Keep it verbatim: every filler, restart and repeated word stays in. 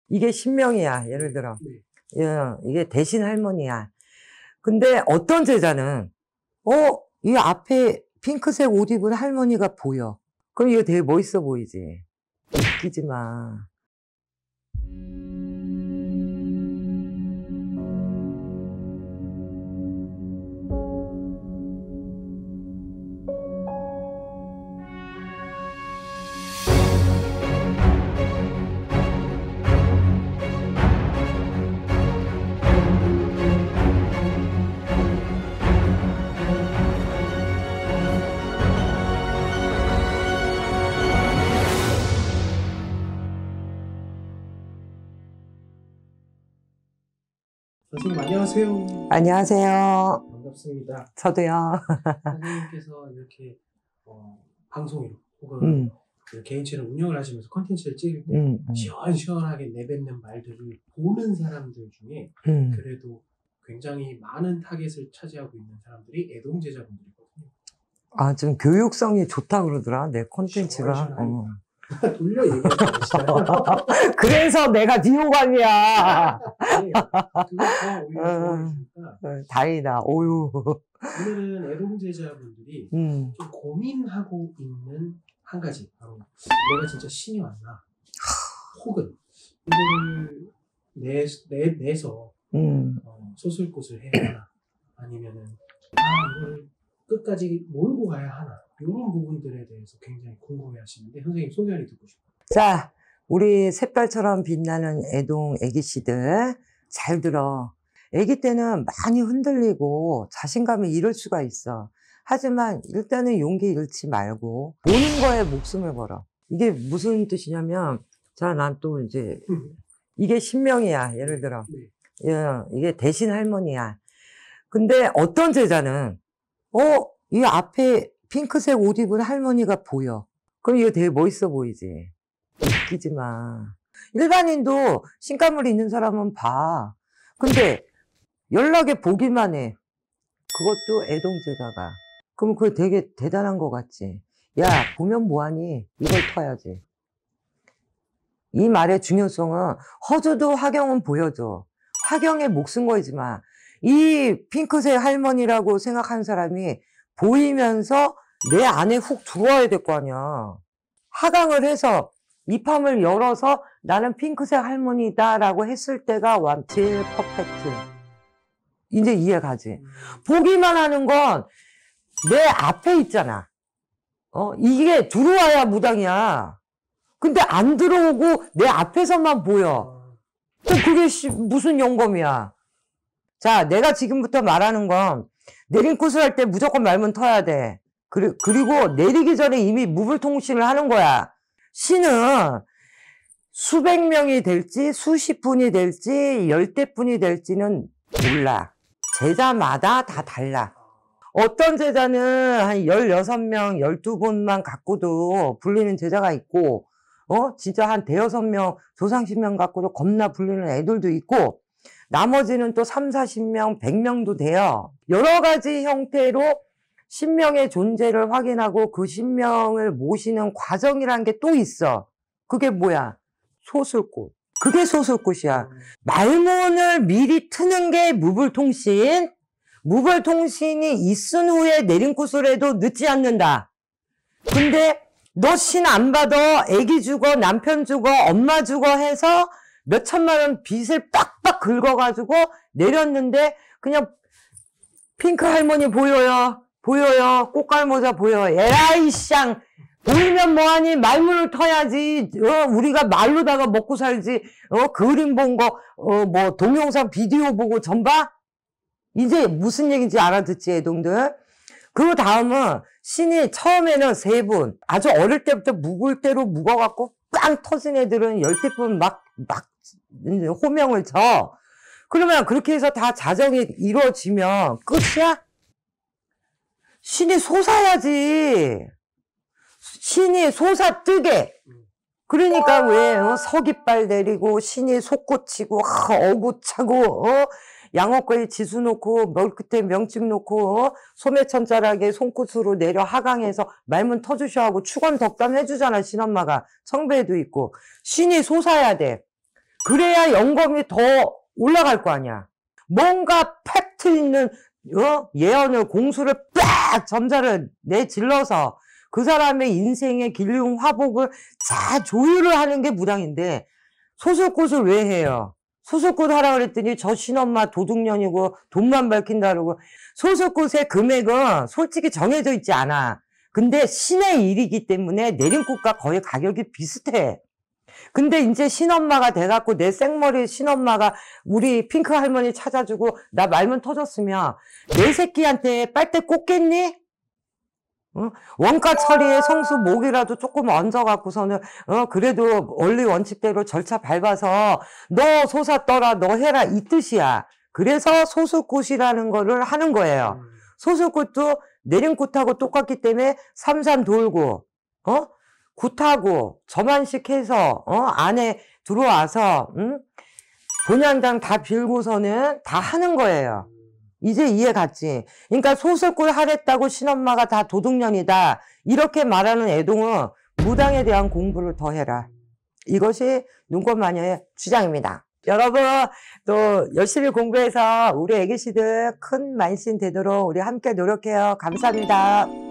이게 신명이야, 예를 들어. 네. 예, 이게 대신 할머니야. 근데 어떤 제자는, 어, 이 앞에 핑크색 옷 입은 할머니가 보여. 그럼 이거 되게 멋있어 보이지. 웃기지 마. 선생님 안녕하세요. 안녕하세요. 반갑습니다. 저도요. 선생님께서 이렇게 어, 방송으로 혹은 음, 그 개인 채널 운영을 하시면서 컨텐츠를 찍을 때 음, 음, 시원시원하게 내뱉는 말들을 보는 사람들 중에 음. 그래도 굉장히 많은 타겟을 차지하고 있는 사람들이 애동제자분들이거든요. 아, 좀 교육성이 좋다 그러더라, 내 콘텐츠가. 시원시원하게. 어. 돌려 얘기하시잖아요. 그래서 내가 비호감이야. 아니에요. 그거 더 오히려 좋아해주니까. 어, 다행이다. 오유. 오늘은 애동제자분들이 음. 좀 고민하고 있는 한 가지, 바로 내가 진짜 신이 왔나, 혹은 이거를 내, 내, 내서 음. 어, 소술꽃을 해야 하나, 아니면은 아 이거를 끝까지 몰고 가야 하나, 이런 부분들에 대해서 굉장히 궁금해 하시는데 선생님 소견이 듣고 싶어요. 자, 우리 샛별처럼 빛나는 애동 애기씨들 잘 들어. 애기 때는 많이 흔들리고 자신감을 잃을 수가 있어. 하지만 일단은 용기 잃지 말고 보는 거에 목숨을 걸어. 이게 무슨 뜻이냐면, 자, 난 또 이제 이게 신명이야, 예를 들어. 네. 예, 이게 대신 할머니야. 근데 어떤 제자는, 어, 이 앞에 핑크색 옷 입은 할머니가 보여. 그럼 이거 되게 멋있어 보이지. 웃기지 마. 일반인도 신가물 있는 사람은 봐. 근데 연락에 보기만 해. 그것도 애동제자가. 그럼 그거 되게 대단한 것 같지. 야, 보면 뭐하니? 이걸 터야지. 이 말의 중요성은, 허주도 화경은 보여줘. 화경에 목숨 걸지 마. 이 핑크색 할머니라고 생각하는 사람이 보이면서 내 안에 훅 들어와야 될 거 아니야. 하강을 해서 입함을 열어서 나는 핑크색 할머니다라고 했을 때가 완 제일 퍼펙트. 이제 이해가지. 보기만 하는 건 내 앞에 있잖아. 어, 이게 들어와야 무당이야. 근데 안 들어오고 내 앞에서만 보여. 또 그게 무슨 영검이야. 자, 내가 지금부터 말하는 건 내림굿을 할 때 무조건 말문 터야 돼. 그리, 그리고 내리기 전에 이미 무불통신을 하는 거야. 신은 수백 명이 될지 수십 분이 될지 열대 분이 될지는 몰라. 제자마다 다 달라. 어떤 제자는 한 열여섯 명, 열두 분만 갖고도 불리는 제자가 있고, 어? 진짜 한 대여섯 명, 조상십 명 갖고도 겁나 불리는 애들도 있고, 나머지는 또 삼사십 명, 백 명도 돼요. 여러 가지 형태로 신명의 존재를 확인하고 그 신명을 모시는 과정이란 게 또 있어. 그게 뭐야? 소술꽃. 그게 소술꽃이야. 말문을 미리 트는 게 무불통신. 무불통신이 있은 후에 내림굿을 해도 늦지 않는다. 근데 너 신 안 받아, 애기 죽어, 남편 죽어, 엄마 죽어 해서 몇 천만 원 빚을 빡빡 긁어가지고 내렸는데 그냥 핑크 할머니 보여요. 보여요. 꽃갈모자 보여. 에라이 쌍. 보이면 뭐하니? 말문을 터야지. 어, 우리가 말로다가 먹고 살지. 어, 그림 본 거, 어, 뭐, 동영상 비디오 보고 전 봐? 이제 무슨 얘기인지 알아듣지, 애동들? 그 다음은 신이 처음에는 세 분, 아주 어릴 때부터 묵을 대로 묵어갖고 빵 터진 애들은 열대 분 막, 막 호명을 쳐. 그러면 그렇게 해서 다 자정이 이루어지면 끝이야? 신이 솟아야지. 신이 솟아 뜨게. 그러니까 왜 어? 서깃발 내리고 신이 솟구치고 어구 차고 어? 양어거에 지수 놓고 멀끝에 명찍 놓고 어? 소매천자락에 손끝으로 내려 하강해서 말문 터주셔 하고 축원 덕담 해주잖아. 신엄마가. 성배에도 있고. 신이 솟아야 돼. 그래야 연금이 더 올라갈 거 아니야. 뭔가 팩트 있는 어? 예언을 공수를 빡 점자를 내질러서 그 사람의 인생의 길흉 화복을 잘 조율을 하는 게 무당인데 소술꽃을 왜 해요? 소술꽃 하라 그랬더니 저 신엄마 도둑년이고 돈만 밝힌다 그러고 소술꽃의 금액은 솔직히 정해져 있지 않아. 근데 신의 일이기 때문에 내림꽃과 거의 가격이 비슷해. 근데 이제 신엄마가 돼갖고 내 생머리 신엄마가 우리 핑크 할머니 찾아주고 나 말문 터졌으면 내 새끼한테 빨대 꽂겠니? 어? 원가 처리에 성수 목이라도 조금 얹어갖고서는 어 그래도 원리 원칙대로 절차 밟아서 너 소사 떠라 너 해라 이 뜻이야. 그래서 소술꽃이라는 거를 하는 거예요. 소술꽃도 내림꽃하고 똑같기 때문에 삼산 돌고 어 굿하고 저만식 해서 어 안에 들어와서 응? 본향당 다 빌고서는 다 하는 거예요. 이제 이해 갔지? 그러니까 소술꽃 하랬다고 신엄마가 다 도둑년이다 이렇게 말하는 애동은 무당에 대한 공부를 더 해라. 이것이 눈꽃마녀의 주장입니다. 여러분 또 열심히 공부해서 우리 애기씨들 큰 만신 되도록 우리 함께 노력해요. 감사합니다.